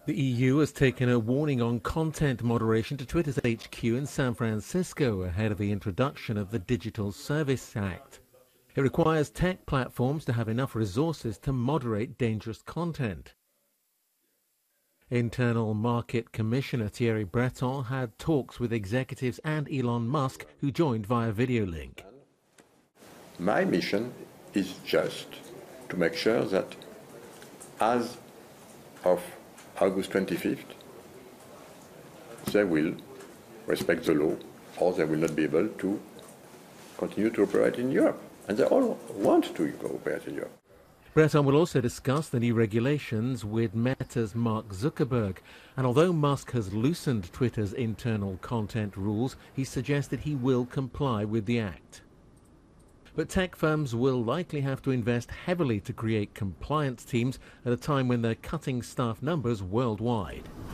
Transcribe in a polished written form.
The EU has taken a warning on content moderation to Twitter's HQ in San Francisco ahead of the introduction of the Digital Services Act. It requires tech platforms to have enough resources to moderate dangerous content. Internal Market Commissioner Thierry Breton had talks with executives and Elon Musk, who joined via video link. My mission is just to make sure that as of August 25th, they will respect the law or they will not be able to continue to operate in Europe. And they all want to operate in Europe. Breton will also discuss the new regulations with Meta's Mark Zuckerberg. And although Musk has loosened Twitter's internal content rules, he suggested he will comply with the act. But tech firms will likely have to invest heavily to create compliance teams at a time when they're cutting staff numbers worldwide.